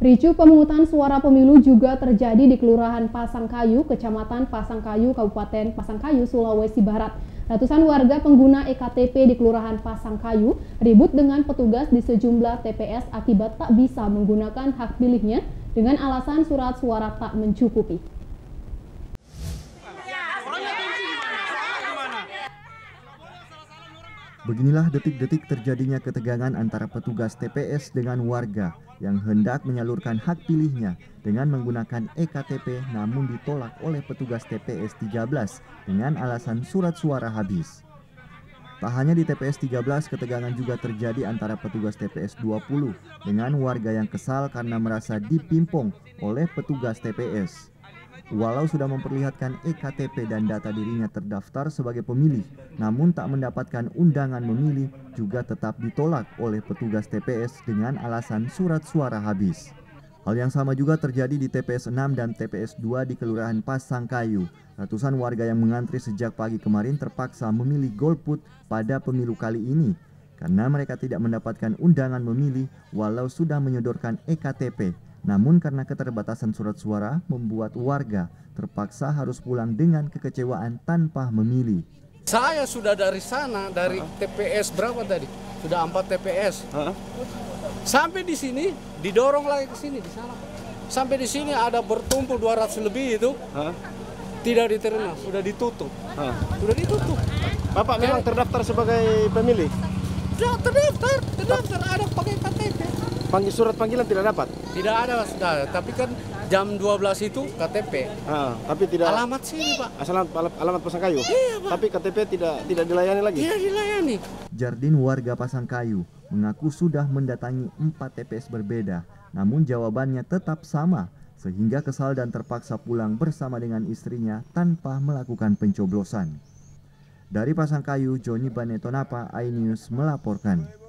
Ricuh pemungutan suara pemilu juga terjadi di Kelurahan Pasangkayu, Kecamatan Pasangkayu, Kabupaten Pasangkayu, Sulawesi Barat. Ratusan warga pengguna EKTP di Kelurahan Pasangkayu ribut dengan petugas di sejumlah TPS akibat tak bisa menggunakan hak pilihnya dengan alasan surat suara tak mencukupi. Beginilah detik-detik terjadinya ketegangan antara petugas TPS dengan warga yang hendak menyalurkan hak pilihnya dengan menggunakan EKTP namun ditolak oleh petugas TPS 13 dengan alasan surat suara habis. Tak hanya di TPS 13, ketegangan juga terjadi antara petugas TPS 20 dengan warga yang kesal karena merasa dipimpong oleh petugas TPS. Walau sudah memperlihatkan EKTP dan data dirinya terdaftar sebagai pemilih, namun tak mendapatkan undangan memilih juga tetap ditolak oleh petugas TPS dengan alasan surat suara habis. Hal yang sama juga terjadi di TPS 6 dan TPS 2 di Kelurahan Pasangkayu. Ratusan warga yang mengantri sejak pagi kemarin terpaksa memilih golput pada pemilu kali ini karena mereka tidak mendapatkan undangan memilih walau sudah menyodorkan EKTP. Namun karena keterbatasan surat suara membuat warga terpaksa harus pulang dengan kekecewaan tanpa memilih. Saya sudah dari sana, dari TPS berapa tadi? Sudah 4 TPS. Sampai di sini didorong lagi ke sini di sana. Sampai di sini ada bertumpul 200 lebih itu. Tidak diterima, sudah ditutup. Sudah ditutup. Bapak memang terdaftar sebagai pemilih? Terdaftar ada pakai KTP. Surat panggilan tidak dapat? Tidak ada, tapi kan jam 12 itu KTP. Tapi tidak. Alamat sini, Pak. Alamat Pasangkayu. Iya, Pak. Tapi KTP tidak dilayani lagi. Tidak dilayani. Jardin warga Pasangkayu mengaku sudah mendatangi 4 TPS berbeda, namun jawabannya tetap sama, sehingga kesal dan terpaksa pulang bersama dengan istrinya tanpa melakukan pencoblosan. Dari Pasangkayu, Joni Banetonapa, iNews melaporkan.